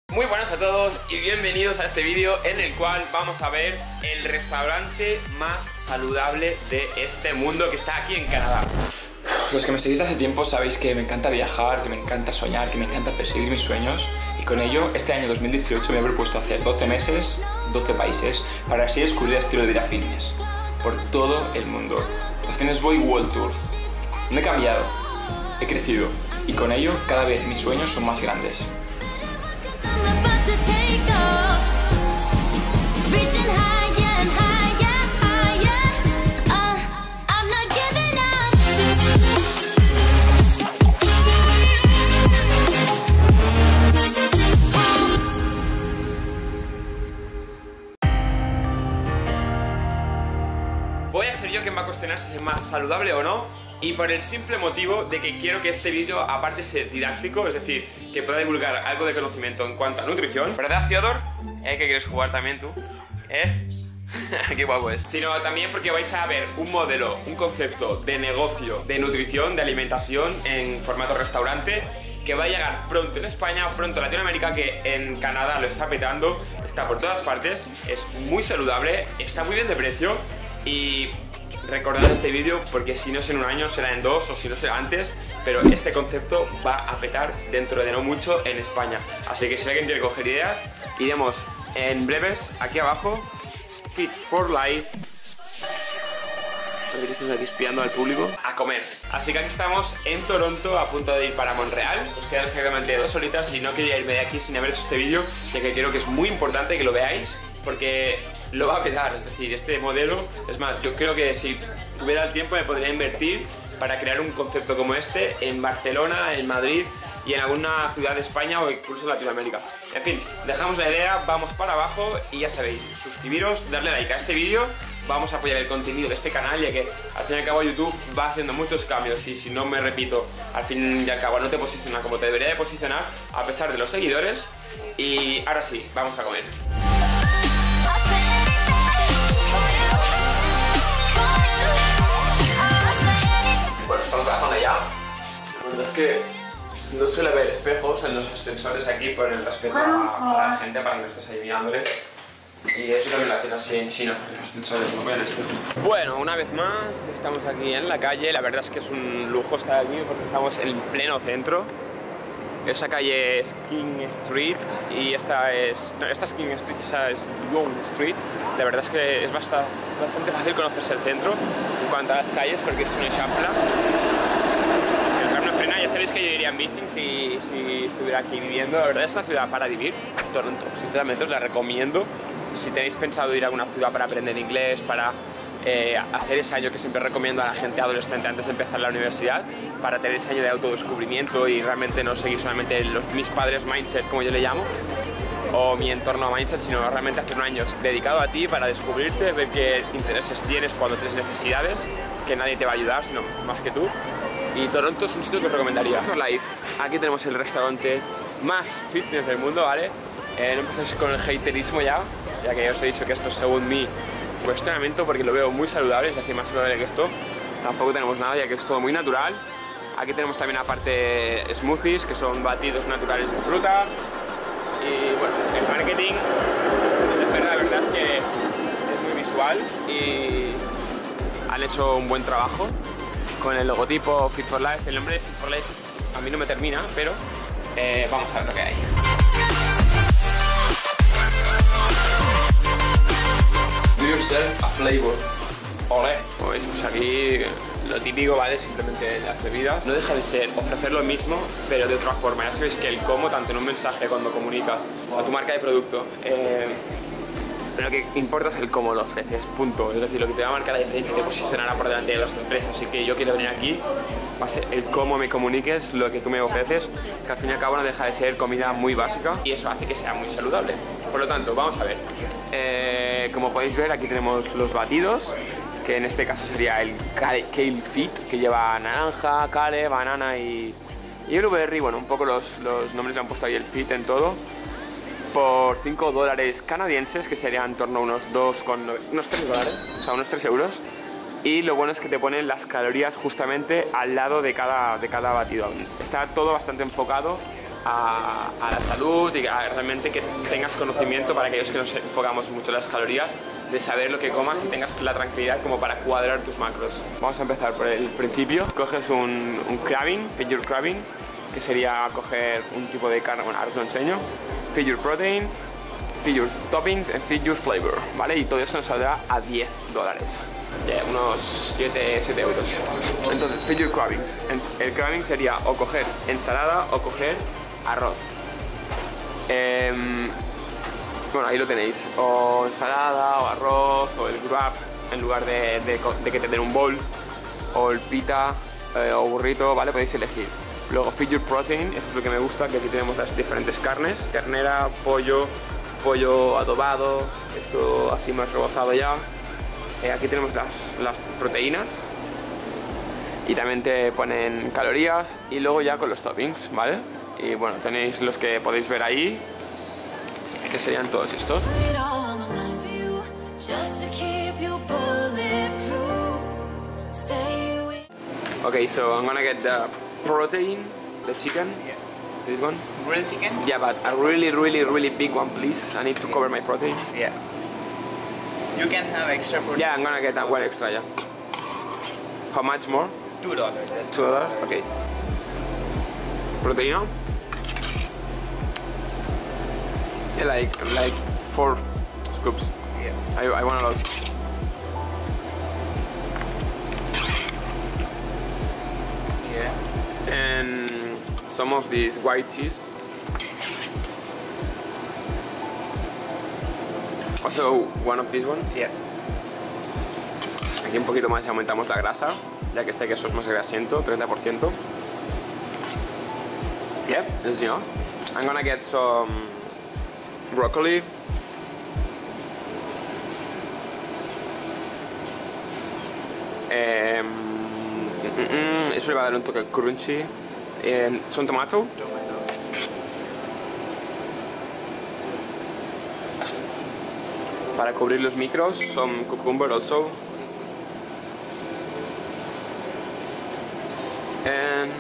Muy buenas a todos y bienvenidos a este vídeo en el cual vamos a ver el restaurante más saludable de este mundo que está aquí en Canadá. Los que me seguís hace tiempo sabéis que me encanta viajar, que me encanta soñar, que me encanta perseguir mis sueños, y con ello este año 2018 me he propuesto hacer 12 meses, 12 países, para así descubrir el estilo de vida fitness por todo el mundo. El Fitness Boy World Tour. No he cambiado, he crecido, y con ello cada vez mis sueños son más grandes. Voy a ser yo quien va a cuestionar si es más saludable o no, y por el simple motivo de que quiero que este vídeo, aparte de ser didáctico, es decir, que pueda divulgar algo de conocimiento en cuanto a nutrición, ¿verdad, Theodor? ¿Que quieres jugar también tú? Qué guapo es. Sino también porque vais a ver un modelo, un concepto de negocio, de nutrición, de alimentación en formato restaurante, que va a llegar pronto en España, pronto en Latinoamérica, que en Canadá lo está petando, está por todas partes, es muy saludable, está muy bien de precio. Y recordad este vídeo porque si no es en un año será en 2, o si no será antes, pero este concepto va a petar dentro de no mucho en España. Así que si alguien quiere coger ideas, iremos en breves aquí abajo, Fit for Life. Estamos aquí espiando al público a comer. Así que aquí estamos en Toronto, a punto de ir para Montreal. Os quedan exactamente 2 horitas y no quería irme de aquí sin haber hecho este vídeo, ya que creo que es muy importante que lo veáis porque lo va a petar. Es decir, este modelo, es más, yo creo que si tuviera el tiempo me podría invertir para crear un concepto como este en Barcelona, en Madrid y en alguna ciudad de España o incluso Latinoamérica. En fin, dejamos la idea, vamos para abajo y ya sabéis, suscribiros, darle like a este vídeo. Vamos a apoyar el contenido de este canal, ya que al fin y al cabo YouTube va haciendo muchos cambios y si no me repito, al fin y al cabo no te posiciona como te debería de posicionar a pesar de los seguidores. Y ahora sí, vamos a comer. Bueno, estamos bajando ya. La verdad es que no suele haber espejos en los ascensores aquí por el respeto a la gente, para que no estés ahí mirándole. Y eso también lo hacen así en China, en los ascensores, no ponen espejo. Bueno, una vez más, estamos aquí en la calle. La verdad es que es un lujo estar aquí porque estamos en pleno centro. Esa calle es King Street y esta es... No, esta es King Street, esa es Young Street. La verdad es que es bastante fácil conocerse el centro en cuanto a las calles porque es una champla. El carro no frena, ya sabéis que yo iría en bici si estuviera aquí viviendo. La verdad es una ciudad para vivir, Toronto. Sinceramente os la recomiendo. Si tenéis pensado ir a alguna ciudad para aprender inglés, para hacer ese año que siempre recomiendo a la gente adolescente antes de empezar la universidad, para tener ese año de autodescubrimiento y realmente no seguir solamente mis padres mindset, como yo le llamo, o mi entorno mindset, sino realmente hacer un año dedicado a ti para descubrirte, ver qué intereses tienes cuando tienes necesidades, que nadie te va a ayudar, sino más que tú. Y Toronto es un sitio que os recomendaría. For Life, aquí tenemos el restaurante más fitness del mundo, ¿vale? No empecéis con el haterismo ya que os he dicho que esto es según mi cuestionamiento porque lo veo muy saludable, es decir, más saludable que esto tampoco tenemos nada, ya que es todo muy natural. Aquí tenemos también aparte smoothies, que son batidos naturales de fruta. Y bueno, el marketing, la verdad es que es muy visual y han hecho un buen trabajo con el logotipo Fit for Life. El nombre de Fit for Life a mí no me termina, pero vamos a ver lo que hay. Do yourself a flavor. Ole. Pues aquí lo típico, ¿vale? Simplemente las bebidas. No deja de ser ofrecer lo mismo, pero de otra forma. Ya sabéis que el cómo, tanto en un mensaje cuando comunicas a tu marca de producto, lo que importa es el cómo lo ofreces, punto. Es decir, lo que te va a marcar la diferencia y te posicionará por delante de las empresas. Así que yo quiero venir aquí, va a ser el cómo me comuniques, lo que tú me ofreces, que al fin y al cabo no deja de ser comida muy básica y eso hace que sea muy saludable. Por lo tanto, vamos a ver. Como podéis ver, aquí tenemos los batidos, que en este caso sería el Kale Fit, que lleva naranja, kale, banana y blueberry. Bueno, un poco los nombres le han puesto ahí el fit en todo. Por $5 canadienses, que serían en torno a unos $3, o sea, unos 3 euros. Y lo bueno es que te ponen las calorías justamente al lado de cada batido. Está todo bastante enfocado a la salud y realmente que tengas conocimiento, para aquellos que nos enfocamos mucho en las calorías, de saber lo que comas y tengas la tranquilidad como para cuadrar tus macros. Vamos a empezar por el principio. Coges un crabbing, figure crabbing, que sería coger un tipo de carne, bueno, ahora os lo enseño, figure protein, figure toppings and figure flavor, ¿vale? Y todo eso nos saldrá a $10, unos 7 euros. Entonces, figure crabbings. El crabbing sería o coger ensalada o coger arroz. Bueno, ahí lo tenéis, o ensalada, o arroz, o el grab, en lugar de que te den un bowl, o el pita, o burrito, ¿vale? Podéis elegir. Luego figure protein, esto es lo que me gusta, que aquí tenemos las diferentes carnes, ternera, pollo adobado, esto así más rebozado ya. Aquí tenemos las proteínas, y también te ponen calorías, y luego ya con los toppings, ¿vale? Y bueno, tenéis los que podéis ver ahí, que serían todos estos. Okay, so I'm gonna get the protein, the chicken, this one. Grilled chicken? Yeah, but a really big one, please. I need to cover my protein. Yeah. You can have extra protein. Yeah, I'm gonna get that one extra, yeah. How much more? $2. That's $2, okay. Proteína. Yeah, like 4 scoops. Yeah. I want a lot. Yeah. And some of this white cheese. Also, one of this one. Yeah. Aquí un poquito más y aumentamos la grasa, ya que este queso es más grasiento, 30%. Yep, as you know. I'm gonna get some broccoli. Eso le va a dar un toque crunchy. Some tomato. Para cubrir los micros, some cucumber also. And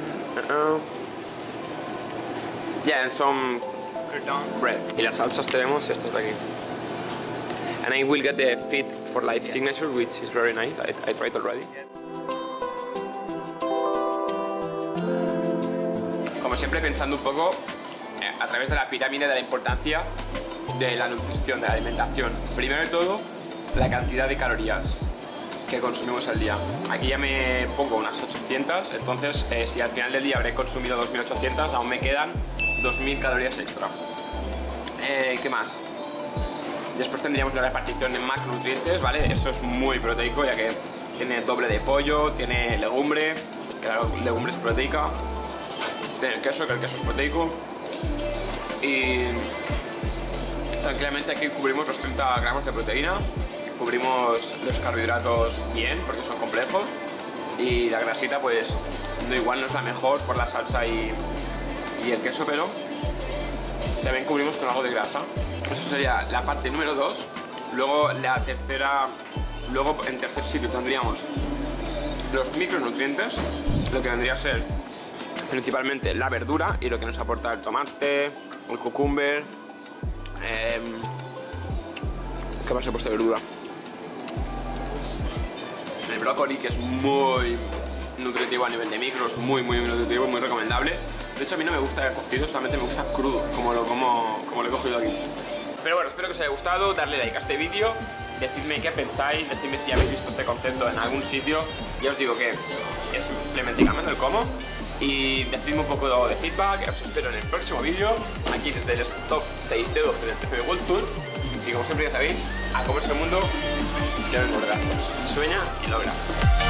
yeah, and some Croutons. bread. Y las salsas tenemos estas de aquí. And I will get the Fit for Life signature, which is very nice. I tried already. Como siempre, pensando un poco a través de la pirámide de la importancia de la nutrición, de la alimentación. Primero de todo, la cantidad de calorías que consumimos al día. Aquí ya me pongo unas 800, entonces si al final del día habré consumido 2800, aún me quedan 2000 calorías extra. ¿Qué más? Después tendríamos la repartición en macronutrientes, ¿vale? Esto es muy proteico, ya que tiene doble de pollo, tiene legumbre, que la legumbre es proteica, tiene el queso, que el queso es proteico, y tranquilamente aquí cubrimos los 30 gramos de proteína, cubrimos los carbohidratos bien, porque son complejos, y la grasita pues igual no es la mejor por la salsa y el queso, pero también cubrimos con algo de grasa. Eso sería la parte número 2. Luego la tercera, en tercer sitio tendríamos los micronutrientes, lo que vendría a ser principalmente la verdura y lo que nos aporta el tomate, el cucumber. ¿Qué más he puesto de verdura? El brócoli, que es muy nutritivo a nivel de micros, muy nutritivo, muy recomendable. De hecho, a mí no me gusta cocido, solamente me gusta crudo, como lo he cogido aquí. Pero bueno, espero que os haya gustado, darle like a este vídeo, decidme qué pensáis, decidme si habéis visto este concepto en algún sitio. Ya os digo que es simplemente cambiando el cómo. Y decidme un poco de feedback, os espero en el próximo vídeo, aquí desde el Top 6 de 12 del TFB World Tour. Y como siempre ya sabéis, a comerse el mundo, ya no engordar. Sueña y logra.